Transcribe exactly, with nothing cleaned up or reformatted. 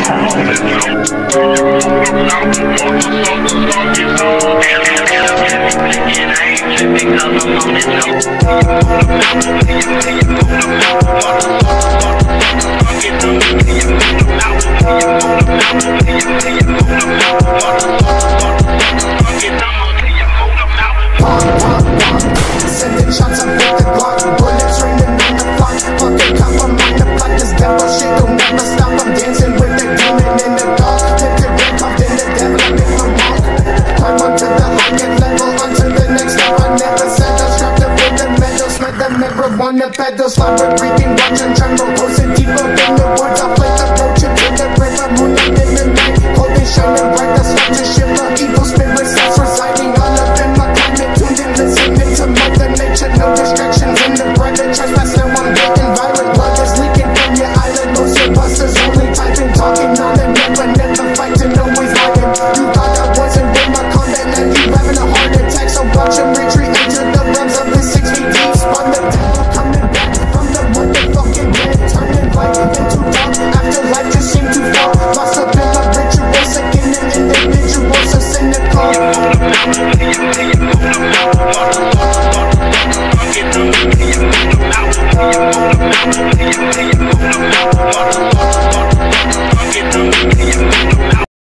Sending shots up with the Glock, bullets raining on the block. Fucking cop, I'm on the block. This devil shit don't never stop. I'm dancing with the demon in the dark. Lift the red cup in the devil, I make my mark. Climb up to the higher level, onto the next level. I never settle, strapped up with the metal, spread the marijuana pedal, slide with breathing, watch and tremble, closer deeper in the woods. I play the road trip to the river, moonlight in the night, holding shining bright, the start to shiver. Evil spirits that's residing all up in my climate, tuned in, listening to Mother Nature, no distractions in the private trespass. Now I'm getting violent, blood is leaking from your island. Those busters only typing, talking on it, never, never fight.